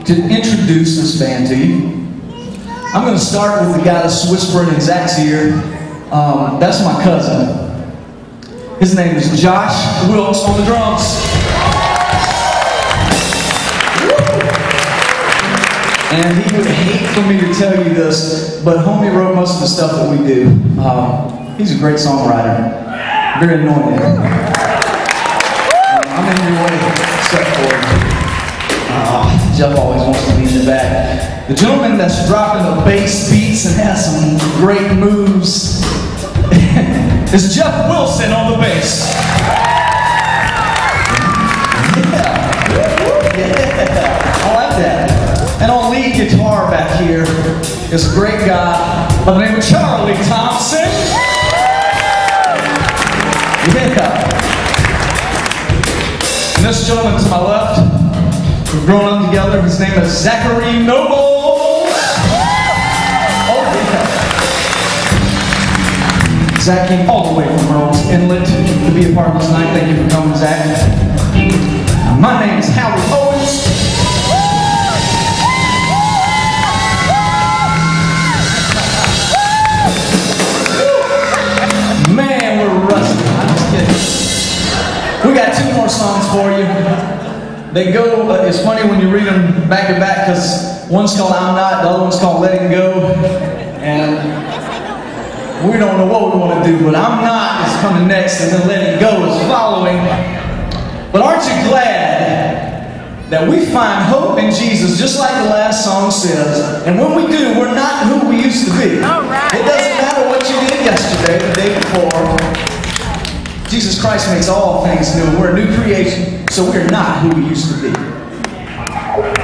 to introduce this band to you. I'm going to start with the guy that's whispering in Zach's ear. That's my cousin. His name is Josh Wilkes on the drums. And he would hate for me to tell you this, but homie wrote most of the stuff that we do. He's a great songwriter. Very anointed. I'm in your way, except for Jeff always wants to be in the back. The gentleman that's dropping the bass beats and has some great moves is Jeff Wilson on the bass. Yeah, I like that. And on lead guitar back here is a great guy by the name of Charlie Thompson. Yeah. And this gentleman to my left, we've grown up together. His name is Zachary Nobles. Oh yeah. Zach came all the way from Merle's Inlet to be a part of this night. Thank you for coming, Zach. My name is Howard Owens. Man, we're rusty. I'm just kidding. We got 2 more songs for you. They go, it's funny when you read them back to back because one's called I'm Not, the other one's called Letting Go. And we don't know what we want to do, but I'm Not is coming next and then Letting Go is following. But aren't you glad that we find hope in Jesus just like the last song says? And when we do, we're not who we used to be. It doesn't matter what you did yesterday, the day before. Jesus Christ makes all things new. We're a new creation, so we're not who we used to be.